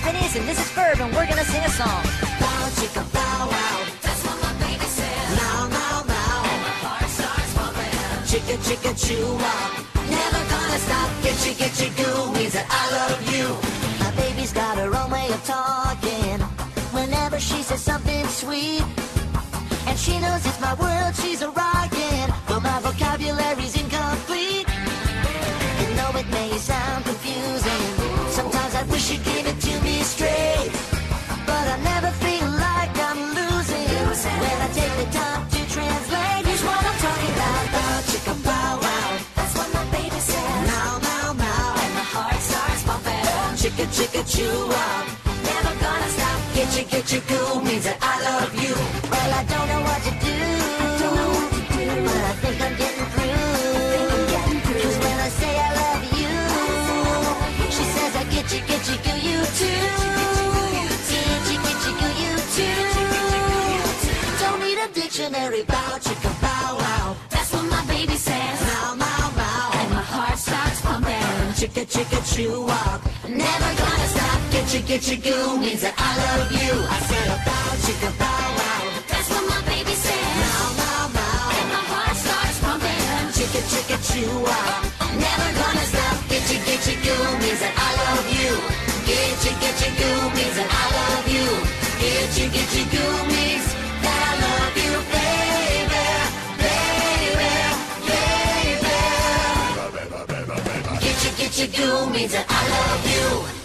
Phineas and this is Ferb, and we're gonna sing a song. Bow, chicka, bow, wow. That's what my baby says. Now, now, now. And my heart starts pumping. Chicka, chicka, chew up. Never gonna stop. Get you, goo means that I love you. My baby's got her own way of talking. Whenever she says something sweet, and she knows it's my world she's a rockin', but my vocabulary's incomplete. You know it may sound confusing. Sometimes I wish you'd give it to me straight, but I never feel like I'm losing when I take the time to translate. Here's what I'm talking about. Bow, chicka, bow, wow. That's what my baby says. Now, now, now. And my heart starts pumping. Chicka, chicka, chew up. Never gonna stop. Get you, goo means that I love you. Well, I don't know what to do, but I think I'm getting through. 'Cause when I say I love you, she says I get you, goo, you too. Get you, goo, you too. Don't need a dictionary. Bow, chicka, bow, wow. That's what my baby says. Now, now, now. And my heart starts pumping. Chicka, chew up. Never gonna stop. Get you, goo means that I love you. I said a bow, chicka, bow, wow. That's what my baby says. Now, now, now. And my heart starts pumping. Chicka, chew up. Never gonna stop. Get you, goo means that I love you. Get you, goo means that I love you. Get you, goo means that I love you, baby, baby, baby. Get you, goo means that I love you.